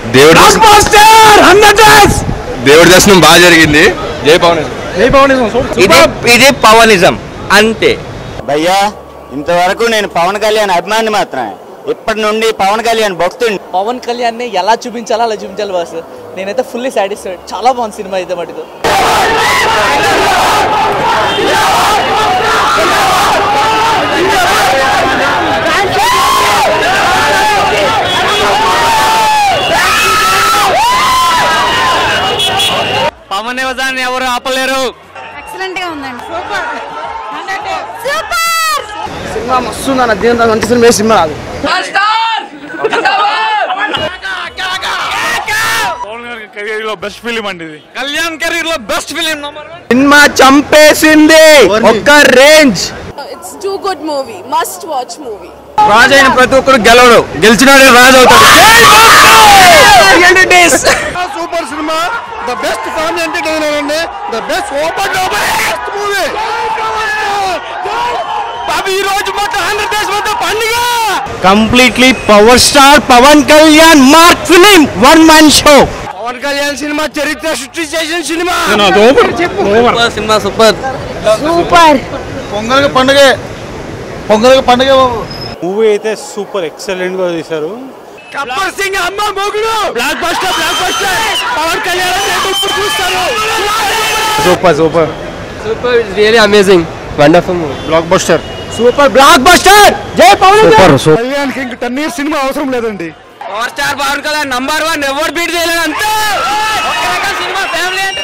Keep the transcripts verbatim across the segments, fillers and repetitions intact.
దేవుడు దేవుడి దర్శనం బాగా జరిగింది. జై పవనిజం. జై పవనిజం. ఇది ఇది పవనిజం అంతే భయ్యా. ఇంతవరకు నేను పవన్ కళ్యాణ్ అభిమాని మాత్రమే, ఇప్పటి నుండి పవన్ కళ్యాణ్ భక్తుడిని. పవన్ కళ్యాణ్ ని ఎలా చూపించాలో అలా చూపించాలి బాస్. నేనైతే ఫుల్లీ సాటిస్ఫైడ్. చాలా బాగుంది సినిమా అయితే మటుకు. పవన్ నివసాన్ని ఎవరు ఆపలేరు. ఎక్సలెంట్ గా ఉందండి. సూపర్ సినిమా మస్తు ఉందన్న. దీని మంచి సినిమా సినిమా రాదు. కెరీర్ లో బెస్ట్ ఫిలిం అండి ఇది. కళ్యాణ్ కెరీర్ లో బెస్ట్ ఫిలిం. సినిమా చంపేసింది ఒక్క రేంజ్. It's too good movie, must watch movie. రాజు అయిన ప్రతి ఒక్కరు గెలవడు, గెలిచినాడే రాజు అవుతాడు. సూపర్ సినిమా, ద బెస్ట్ ఫ్యామిలీ ఎంటర్టైనర్ అండి, the best open best movie. ఈ రోజు మొత్తం ఆంధ్రప్రదేశ్ మొత్తం పండుగ. Completely power star Pawan Kalyan mark film, one man show. Pavan Kalyan సినిమా చరిత్ర సృష్టి చేసిన సినిమా. సినిమా సూపర్ సూపర్. పొంగల్కి పండుగ, పొంగల్కి పండుగ. మూవీ అయితే సూపర్ ఎక్సలెంట్ గా తీశారు. గబ్బర్ సింగ్ అమ్మ మొగుడు blockbuster, blockbuster. Pawan Kalyan ఇప్పుడు చూస్తారు. Super super super, really amazing, wonderful blockbuster, super blockbuster. జై పవన్ కళ్యాణ్ కి టెన్ ఇయర్స్ సినిమా అవసరం లేదండి. Power star Pawan Kalyan number one, ఎవరు బీట్ చేయలేదు అంతే. సినిమా ఫ్యామిలీ అంటే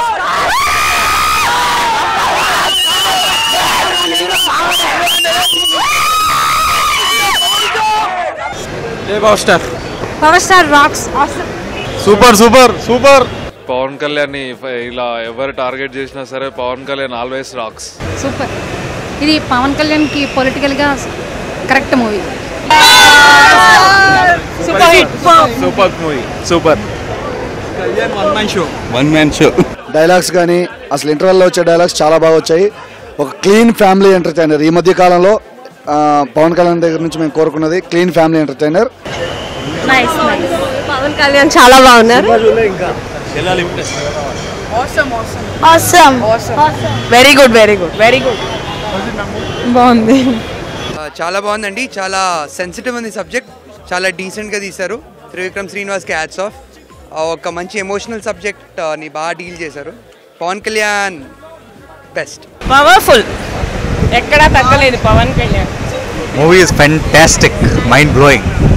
జై power star. Power star rocks. Super super super. Pawan Kalyan ఇలా ఎవరు టార్గెట్ చేసినా సరే Pawan Kalyan always rocks. Super. ఇది పవన్ కళ్యాణ్ కి పొలిటికల్ గా correct movie. Super hit. Super movie, super. Kalyan one man show. One man show. Dialogues కానీ అసలు ఇంటర్వెల్లో వచ్చే డైలాగ్స్ చాలా బాగా వచ్చాయి. ఒక క్లీన్ ఫ్యామిలీ ఎంటర్టైనర్. ఈ మధ్య కాలంలో పవన్ కళ్యాణ్ దగ్గర నుంచి మేము కోరుకున్నది clean family entertainer. Nice nice. Pawan Kalyan చాలా బాగున్నారు. Awesome. Very good very good very good. బాగుంది. చాలా బాగుందండి. చాలా సెన్సిటివ్ ఉంది సబ్జెక్ట్. చాలా డీసెంట్గా తీశారు. త్రివిక్రమ్ శ్రీనివాస్కి హ్యాట్స్ ఆఫ్. ఒక మంచి ఎమోషనల్ సబ్జెక్ట్ ని బాగా డీల్ చేశారు. పవన్ కళ్యాణ్ బెస్ట్. పవర్ఫుల్, ఎక్కడా తగ్గలేదు Pawan Kalyan. Movie is fantastic, mind blowing.